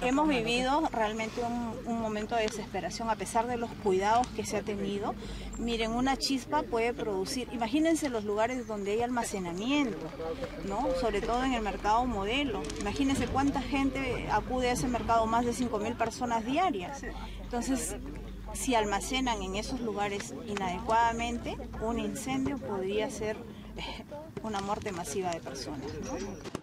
hemos vivido realmente un momento de desesperación a pesar de los cuidados que se ha tenido. Miren, una chispa puede producir, imagínense los lugares donde hay almacenamiento, ¿no? Sobre todo en el mercado Modelo. Imagínense cuánta gente acude a ese mercado, más de 5.000 personas diarias. Entonces, si almacenan en esos lugares inadecuadamente, un incendio podría ser una muerte masiva de personas, ¿no?